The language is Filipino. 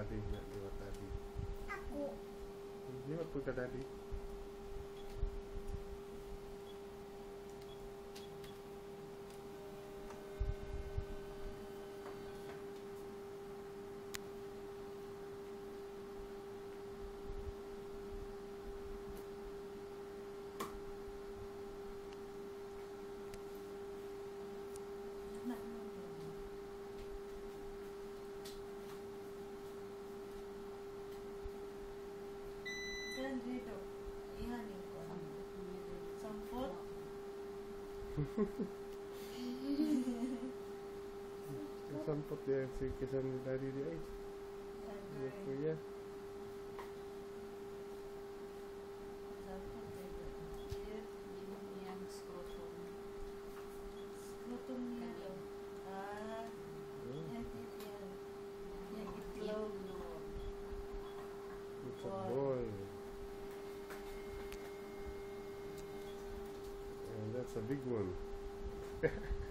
daddy. Liwat daddy. Ako. Liwat po ka daddy. Yan dito. Ihanin ko. Sampot. Sampot dia si kesan ni daddy dia. Dia kuya. Sampot dito. Yan, scrotum. Scrotum niya daw. Yan. Yan itlog. It's a boy. And that's a big one.